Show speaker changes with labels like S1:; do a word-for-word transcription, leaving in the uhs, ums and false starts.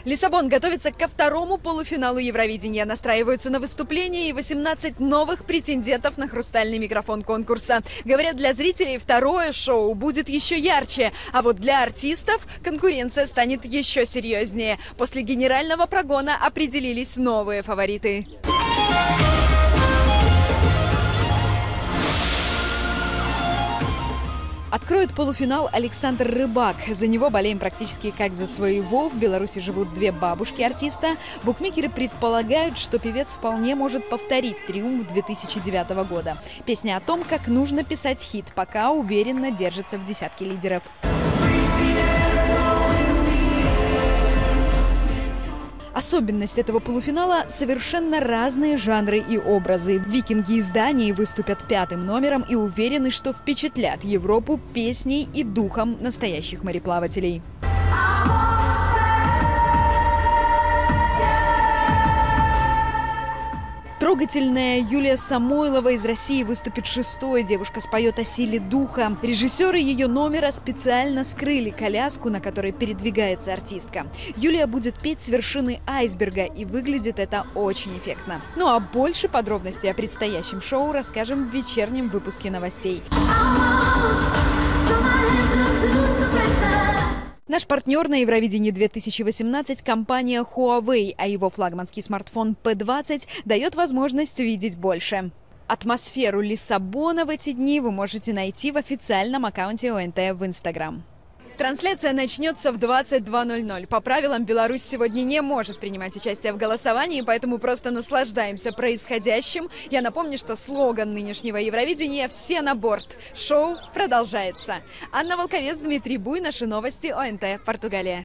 S1: Лиссабон готовится ко второму полуфиналу Евровидения. Настраиваются на выступление и восемнадцать новых претендентов на хрустальный микрофон конкурса. Говорят, для зрителей второе шоу будет еще ярче. А вот для артистов конкуренция станет еще серьезнее. После генерального прогона определились новые фавориты. Откроет полуфинал Александр Рыбак. За него болеем практически как за своего. В Беларуси живут две бабушки артиста. Букмекеры предполагают, что певец вполне может повторить триумф две тысячи девятого года. Песня о том, как нужно писать хит, пока уверенно держится в десятке лидеров. Особенность этого полуфинала – совершенно разные жанры и образы. Викинги из Дании выступят пятым номером и уверены, что впечатлят Европу песней и духом настоящих мореплавателей. Трогательная Юлия Самойлова из России выступит шестой. Девушка споет о силе духа. Режиссеры ее номера специально скрыли коляску, на которой передвигается артистка. Юлия будет петь с вершины айсберга, и выглядит это очень эффектно. Ну а больше подробностей о предстоящем шоу расскажем в вечернем выпуске новостей. Наш партнер на Евровидении две тысячи восемнадцать – компания Huawei, а его флагманский смартфон пэ двадцать дает возможность видеть больше. Атмосферу Лиссабона в эти дни вы можете найти в официальном аккаунте о эн тэ в Инстаграм. Трансляция начнется в двадцать два ноль ноль. По правилам, Беларусь сегодня не может принимать участие в голосовании, поэтому просто наслаждаемся происходящим. Я напомню, что слоган нынешнего Евровидения «Все на борт». Шоу продолжается. Анна Волковец, Дмитрий Буй. Наши новости о эн тэ, Португалия.